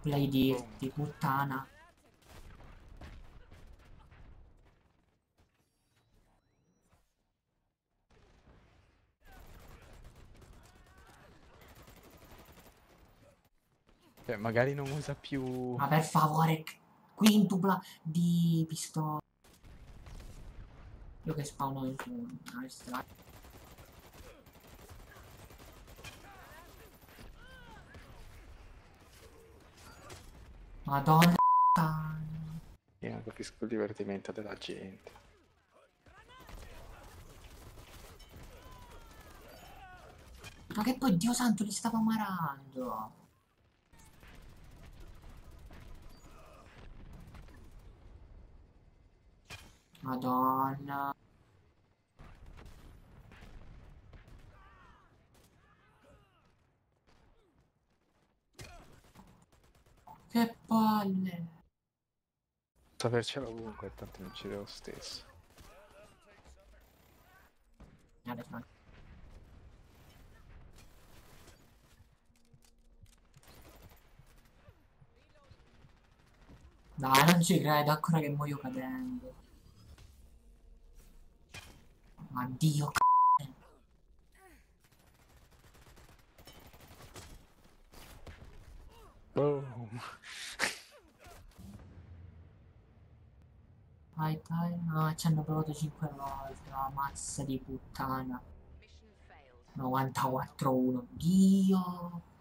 Play di puttana. Cioè, magari non usa più... Ma per favore, quintupla di pistola. Io che spawno su una strada. Madonna. Io non capisco il divertimento della gente. Ma che poi Dio santo li stavo marando. Madonna. Che palle. Sapercela ovunque, tanto mi uccide lo stesso. Dai, non ci credo, ancora che muoio cadendo. Addio, Boom! Vai, dai. No, ci hanno provato 5 volte. La mazza di puttana. 94-1. Dio.